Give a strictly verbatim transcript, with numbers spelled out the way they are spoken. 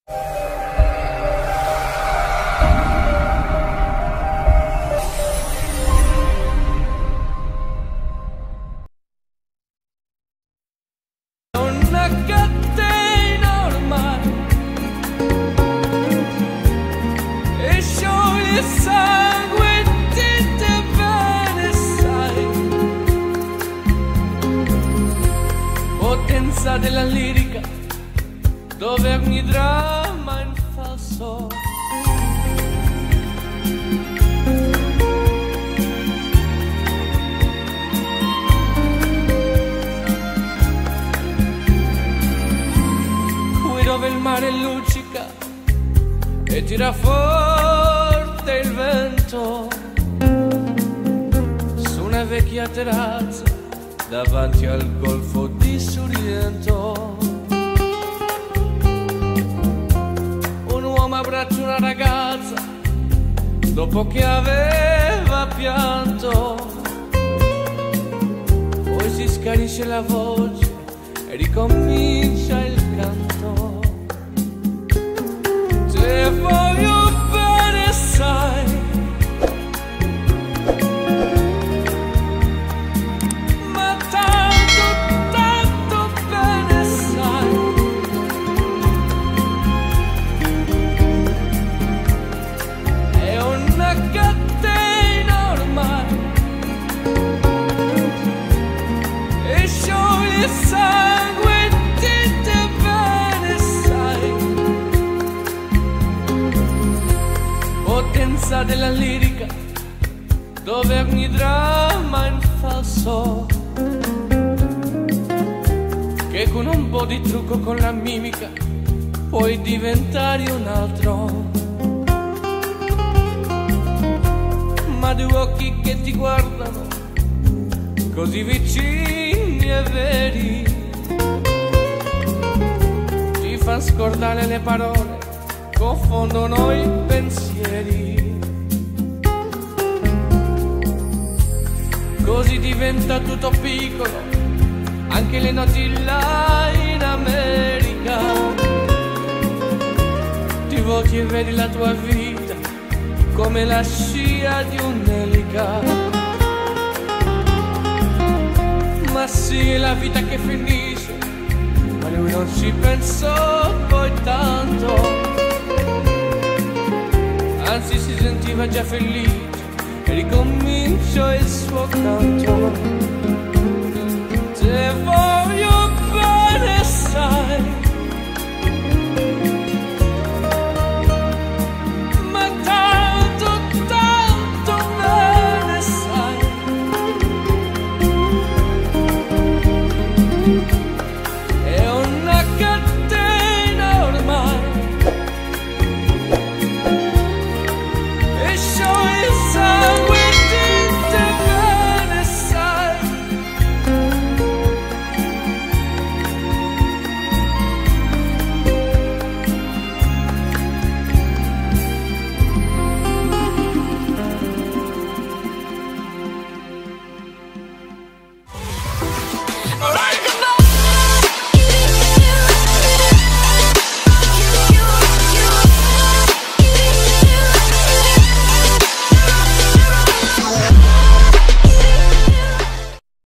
Una catena ormai e scioglie il sangue di te bene sai, potenza della lirica dove ogni dramma è in falso. Dove il mare luccica e tira forte il vento su una vecchia terrazza davanti al golfo di Sorrento. Un uomo abbraccia una ragazza dopo che aveva pianto, poi si scanisce la voce e ricomincia il canto. Te voglio bene sai, ma tanto, tanto bene sai, è una catena ormai e scioglie il sangue di te bene sai, potenza della lirica dove ogni dramma è in falso, che con un po' di trucco, con la mimica puoi diventare un altro, ma due occhi che ti guardano così vicini e veri ti fan scordare le parole, confondono i pensieri. Così diventa tutto piccolo, anche le notti là in America. Ti volti e vedi la tua vita come la scia di un'elica. Ma sì, è la vita che finisce, ma lui non ci pensò poi tanto, anzi si sentiva già felice e ricominciò il suo canto. Te voglio bene sai,